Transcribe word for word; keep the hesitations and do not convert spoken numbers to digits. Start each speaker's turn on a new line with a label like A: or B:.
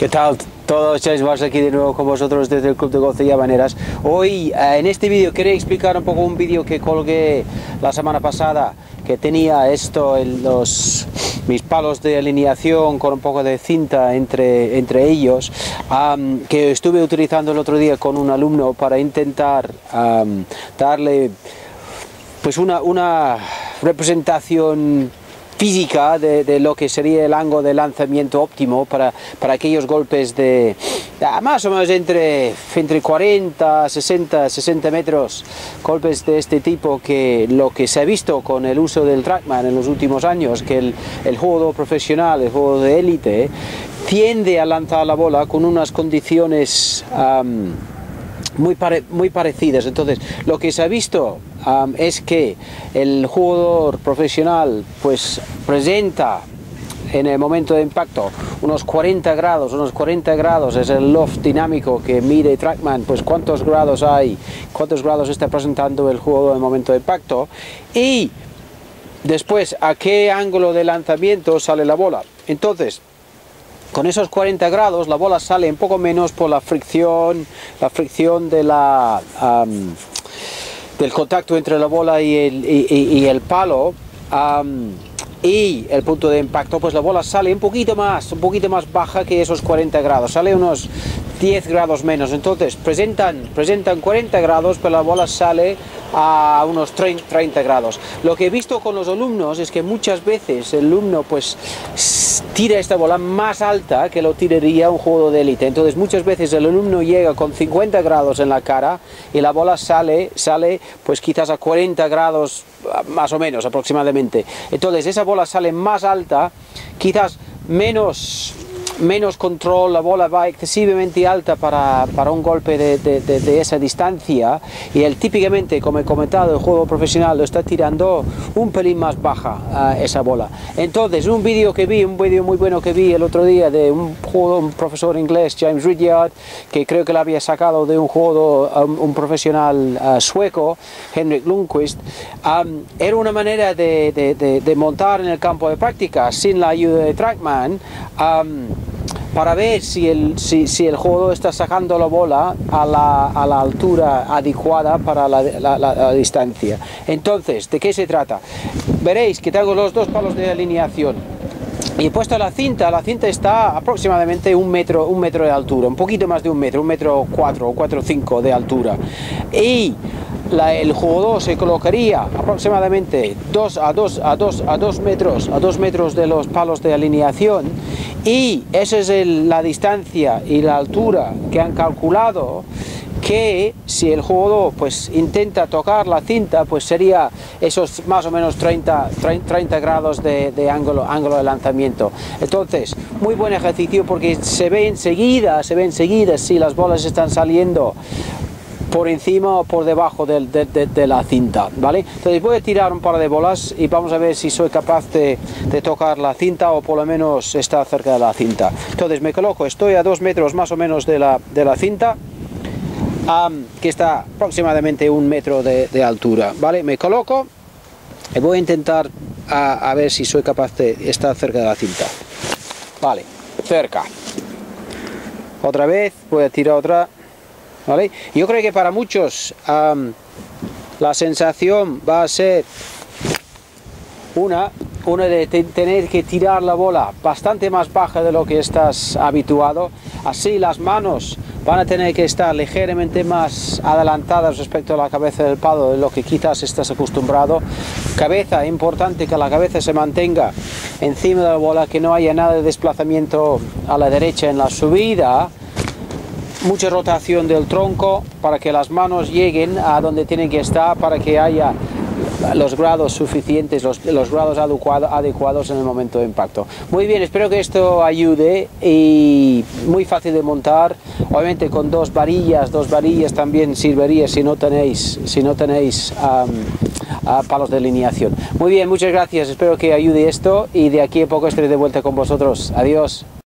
A: ¿Qué tal? Todos, James Bars aquí de nuevo con vosotros desde el Club de Golf de Habaneras. Hoy eh, en este vídeo quería explicar un poco un vídeo que colgué la semana pasada, que tenía esto en los mis palos de alineación con un poco de cinta entre, entre ellos, um, que estuve utilizando el otro día con un alumno para intentar um, darle pues una, una representación física de, de lo que sería el ángulo de lanzamiento óptimo para, para aquellos golpes de más o menos entre, entre cuarenta, sesenta, sesenta metros, golpes de este tipo, que lo que se ha visto con el uso del TrackMan en los últimos años, que el, el jugador profesional, el jugador de élite, tiende a lanzar la bola con unas condiciones um, muy, pare, muy parecidas. Entonces, lo que se ha visto Um, es que el jugador profesional pues presenta en el momento de impacto unos cuarenta grados, unos cuarenta grados es el loft dinámico que mide TrackMan, pues cuántos grados hay, cuántos grados está presentando el jugador en el momento de impacto, y después a qué ángulo de lanzamiento sale la bola. Entonces, con esos cuarenta grados la bola sale un poco menos por la fricción, la fricción de la um, del contacto entre la bola y el, y, y el palo, um, y el punto de impacto, pues la bola sale un poquito más, un poquito más baja que esos cuarenta grados, sale unos diez grados menos. Entonces presentan, presentan cuarenta grados, pero la bola sale a unos treinta grados. Lo que he visto con los alumnos es que muchas veces el alumno pues tira esta bola más alta que lo tiraría un jugador de élite. Entonces muchas veces el alumno llega con cincuenta grados en la cara y la bola sale, sale pues quizás a cuarenta grados más o menos aproximadamente. Entonces esa bola sale más alta, quizás menos menos control, la bola va excesivamente alta para, para un golpe de, de, de, de esa distancia, y él típicamente, como he comentado, el juego profesional lo está tirando un pelín más baja uh, esa bola. Entonces un vídeo que vi, un vídeo muy bueno que vi el otro día de un jugador, un profesor inglés, James Rudyard, que creo que lo había sacado de un jugador, um, un profesional uh, sueco, Henrik Lundqvist, um, era una manera de, de, de, de montar en el campo de práctica sin la ayuda de TrackMan, um, para ver si el, si, si el jugador está sacando la bola a la, a la altura adecuada para la, la, la, la distancia. Entonces, ¿de qué se trata? Veréis que tengo los dos palos de alineación y he puesto la cinta. La cinta está aproximadamente un metro, un metro de altura, un poquito más de un metro, un metro cuatro o cuatro cinco de altura, y La, el jugador se colocaría aproximadamente dos a dos a dos a dos metros a dos metros de los palos de alineación, y esa es el, la distancia y la altura que han calculado, que si el jugador pues intenta tocar la cinta, pues sería esos más o menos treinta grados de, de ángulo, ángulo de lanzamiento. Entonces, muy buen ejercicio, porque se ve enseguida, se ve enseguida si las bolas están saliendo por encima o por debajo de, de, de, de la cinta, ¿vale? Entonces voy a tirar un par de bolas y vamos a ver si soy capaz de, de tocar la cinta, o por lo menos estar cerca de la cinta. Entonces me coloco, estoy a dos metros más o menos de la, de la cinta, um, que está aproximadamente un metro de, de altura, ¿vale? Me coloco y voy a intentar a, a ver si soy capaz de estar cerca de la cinta. Vale, cerca. Otra vez, voy a tirar otra. ¿Vale? Yo creo que para muchos um, la sensación va a ser una, una de tener que tirar la bola bastante más baja de lo que estás habituado. Así las manos van a tener que estar ligeramente más adelantadas respecto a la cabeza del palo de lo que quizás estás acostumbrado. Cabeza, importante que la cabeza se mantenga encima de la bola, que no haya nada de desplazamiento a la derecha en la subida. Mucha rotación del tronco para que las manos lleguen a donde tienen que estar, para que haya los grados suficientes, los, los grados adecuado, adecuados en el momento de impacto. Muy bien, espero que esto ayude, y muy fácil de montar, obviamente con dos varillas, dos varillas también serviría si no tenéis, si no tenéis um, uh, palos de alineación. Muy bien, muchas gracias, espero que ayude esto, y de aquí a poco estaré de vuelta con vosotros. Adiós.